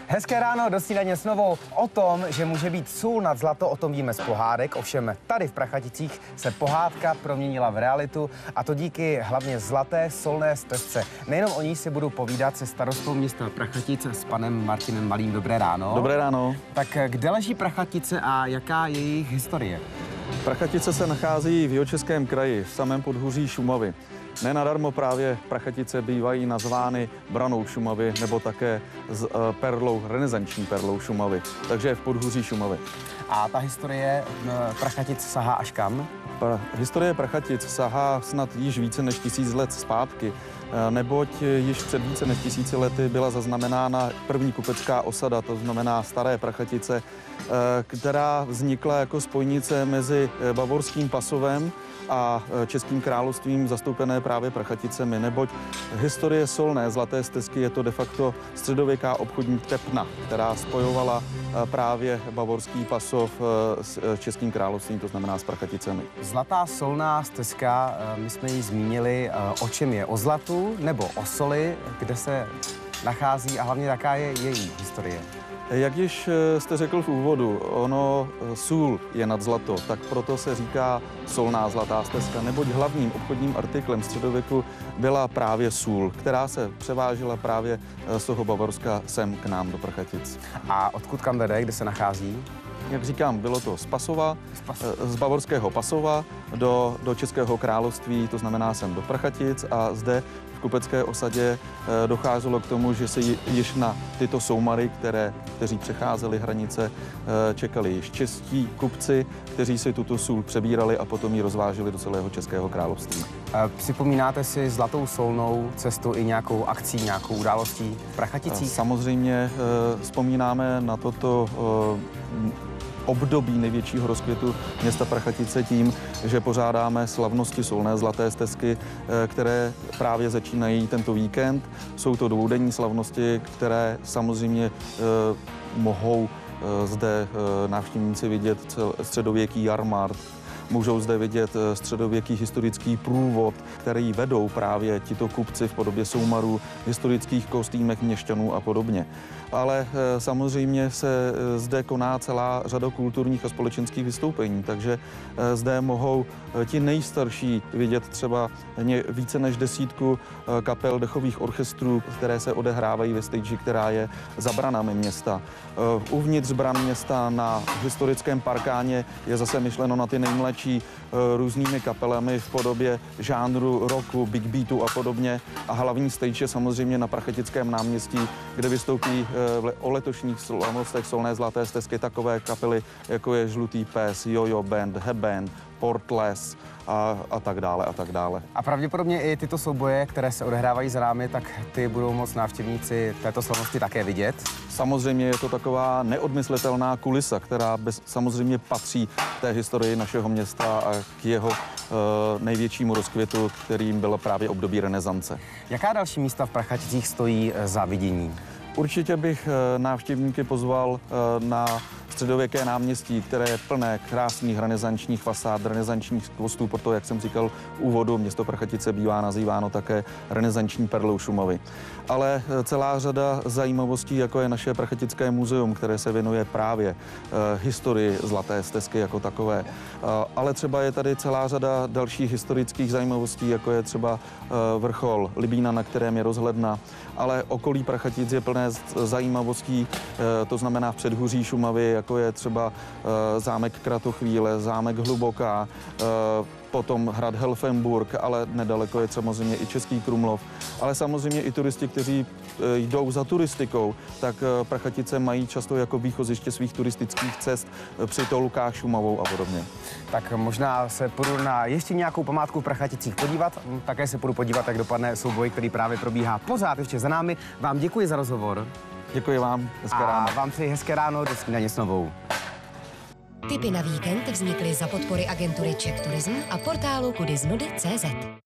Hezké ráno, do snídaně s Novou. O tom, že může být sůl nad zlato, o tom víme z pohádek. Ovšem tady v Prachaticích se pohádka proměnila v realitu, a to díky hlavně zlaté solné stezce. Nejenom o ní si budu povídat se starostou města Prachatic s panem Martinem Malým. Dobré ráno. Dobré ráno. Tak kde leží Prachatice a jaká je jejich historie? Prachatice se nachází v Jihočeském kraji, v samém podhůří Šumavy. Nenadarmo právě Prachatice bývají nazvány branou Šumavy nebo také perlou, renesanční perlou Šumavy. Takže je v podhůří Šumavy. A ta historie Prachatic sahá až kam? Historie Prachatic sahá snad již více než 1000 let zpátky, neboť již před více než 1000 lety byla zaznamenána první kupecká osada, to znamená Staré Prachatice, která vznikla jako spojnice mezi bavorským pasovem a Českým královstvím zastoupené právě Prachaticemi, neboť historie solné zlaté stezky je to de facto středověká obchodní tepna, která spojovala právě bavorský pasov s Českým královstvím, to znamená s Prachaticemi. Zlatá solná stezka, my jsme ji zmínili, o čem je? O zlatu nebo o soli, kde se nachází a hlavně jaká je její historie? Jak již jste řekl v úvodu, ono sůl je nad zlato, tak proto se říká solná zlatá stezka, neboť hlavním obchodním artiklem středověku byla právě sůl, která se převážela právě z toho Bavorska sem k nám do Prachatic. A odkud kam vede, kde se nachází? Jak říkám, bylo to z Pasova, z bavorského Pasova do Českého království, to znamená sem do Prachatic, a zde v kupecké osadě docházelo k tomu, že se již na tyto soumary, kteří přecházeli hranice, čekali již čeští kupci, kteří si tuto sůl přebírali a potom ji rozváželi do celého Českého království. Připomínáte si zlatou solnou cestu i nějakou akcí, nějakou událostí v Prachaticích? Samozřejmě vzpomínáme na toto období největšího rozkvětu města Prachatice tím, že pořádáme slavnosti solné zlaté stezky, které právě začínají tento víkend. Jsou to dvoudenní slavnosti, které samozřejmě mohou zde návštěvníci vidět středověký jarmark. Můžou zde vidět středověký historický průvod, který vedou právě tito kupci v podobě soumarů, historických kostýmech měšťanů a podobně. Ale samozřejmě se zde koná celá řada kulturních a společenských vystoupení, takže zde mohou ti nejstarší vidět třeba více než 10 kapel dechových orchestrů, které se odehrávají ve stage, která je za branami města. Uvnitř bran města na historickém parkáně je zase myšleno na ty nejmladší různými kapelami v podobě žánru rocku, big beatu a podobně. A hlavní stage je samozřejmě na Prachatickém náměstí, kde vystoupí o letošních slavnostech solné zlaté stezky takové kapely, jako je Žlutý pes, Jojo band, Heband, Portless a tak dále a tak dále. A pravděpodobně i tyto souboje, které se odehrávají za námi, tak ty budou moct návštěvníci této slavnosti také vidět? Samozřejmě je to taková neodmyslitelná kulisa, která samozřejmě patří té historii našeho města a k jeho největšímu rozkvětu, kterým bylo právě období renesance. Jaká další místa v Prachaticích stojí za vidění? Určitě bych návštěvníky pozval na středověké náměstí, které je plné krásných renesančních fasád, renesančních skvostů, proto, jak jsem říkal v úvodu, město Prachatice bývá nazýváno také renesanční perlou Šumavy. Ale celá řada zajímavostí, jako je naše Prachatické muzeum, které se věnuje právě historii zlaté stezky jako takové. Ale třeba je tady celá řada dalších historických zajímavostí, jako je třeba vrchol Libína, na kterém je rozhledna, ale okolí Prachatic je plné zajímavostí, to znamená v předhůří Šumavy, jako je třeba zámek Kratochvíle, zámek Hluboká, potom hrad Helfenburg, ale nedaleko je samozřejmě i Český Krumlov. Ale samozřejmě i turisti, kteří jdou za turistikou, tak Prachatice mají často jako výchoziště svých turistických cest při Tolkách, Šumavou a podobně. Tak možná se půjdu na ještě nějakou památku v Prachaticích podívat. Také se půjdu podívat, jak dopadne souboj, který právě probíhá pořád ještě za námi. Vám děkuji za rozhovor. Děkuji vám. Hezké ráno. A vám přeji hezké ráno, do snídaně s Novou. Tipy na víkend vznikly za podpory agentury Czech Tourism a portálu kudisnudy.cz.